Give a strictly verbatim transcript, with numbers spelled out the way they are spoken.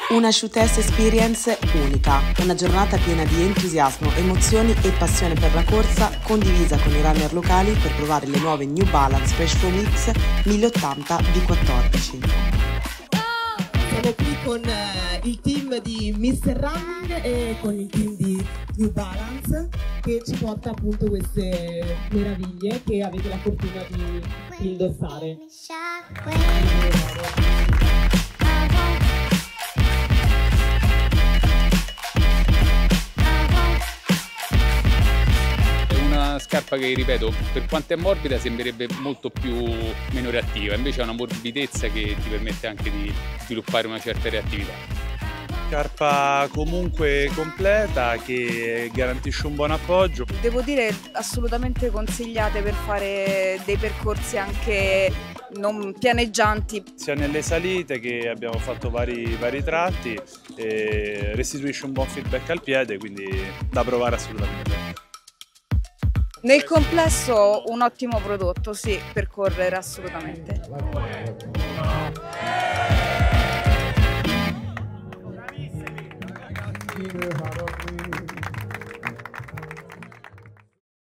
Una shootess experience unica, una giornata piena di entusiasmo, emozioni e passione per la corsa, condivisa con i runner locali per provare le nuove New Balance Fresh Foam X mille ottanta V quattordici. Siamo qui con eh, il team di mister Running e con il team di New Balance che ci porta appunto queste meraviglie che avete la fortuna di, di indossare. Scarpa che, ripeto, per quanto è morbida sembrerebbe molto più meno reattiva, invece ha una morbidezza che ti permette anche di sviluppare una certa reattività. Scarpa comunque completa che garantisce un buon appoggio. Devo dire assolutamente consigliate per fare dei percorsi anche non pianeggianti. Sia nelle salite che abbiamo fatto vari, vari tratti, e restituisce un buon feedback al piede, quindi da provare assolutamente. Nel complesso un ottimo prodotto, sì, per correre assolutamente. Bravissimi!